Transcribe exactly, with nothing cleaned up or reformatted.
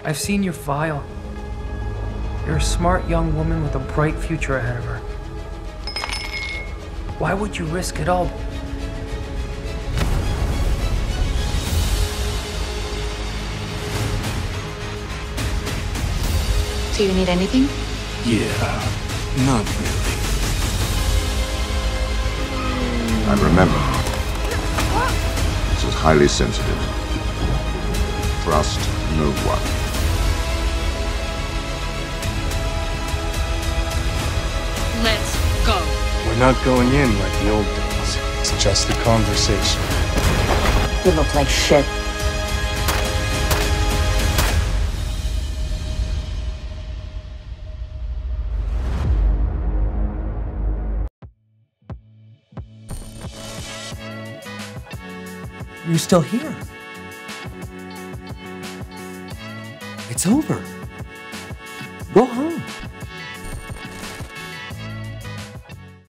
I've seen your file. You're a smart young woman with a bright future ahead of her. Why would you risk it all? Do you need anything? Yeah, not really. I remember. This is highly sensitive. Trust no one. Let's go. We're not going in like the old days. It's just a conversation. You look like shit. You're still here. It's over. Go home.